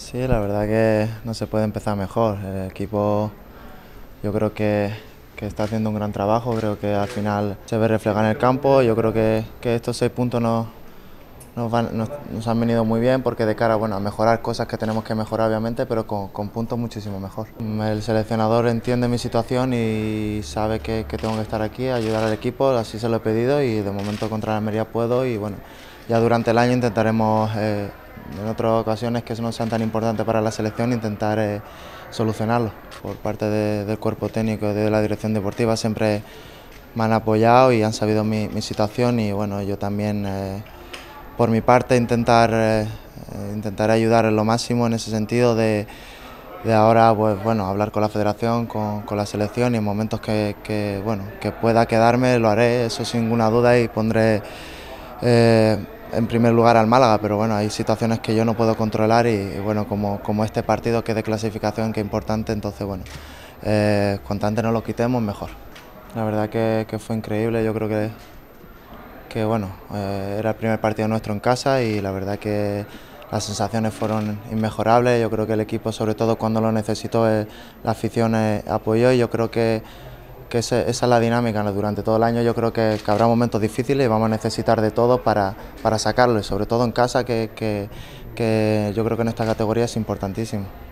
Sí, la verdad que no se puede empezar mejor. El equipo yo creo que está haciendo un gran trabajo, creo que al final se ve reflejado en el campo. Yo creo que estos 6 puntos nos han venido muy bien porque de cara bueno, a mejorar cosas que tenemos que mejorar obviamente, pero con puntos muchísimo mejor. El seleccionador entiende mi situación y sabe que tengo que estar aquí, ayudar al equipo, así se lo he pedido y de momento contra la Almería puedo y bueno, ya durante el año intentaremos en otras ocasiones que no sean tan importantes para la selección, intentar solucionarlo. Por parte del cuerpo técnico y de la dirección deportiva siempre me han apoyado y han sabido mi situación y bueno, yo también por mi parte intentar ayudar en lo máximo en ese sentido de ahora pues bueno, hablar con la federación, con la selección y en momentos que pueda quedarme lo haré, eso sin ninguna duda y pondré en primer lugar al Málaga, pero bueno, hay situaciones que yo no puedo controlar y bueno, como este partido que es de clasificación, que es importante, entonces bueno, cuanto antes nos lo quitemos, mejor. La verdad que fue increíble, yo creo que bueno, era el primer partido nuestro en casa y la verdad que las sensaciones fueron inmejorables, yo creo que el equipo, sobre todo cuando lo necesitó, la afición apoyó y yo creo que esa es la dinámica, ¿no? Durante todo el año yo creo que habrá momentos difíciles y vamos a necesitar de todo para sacarlo y sobre todo en casa que yo creo que en esta categoría es importantísimo.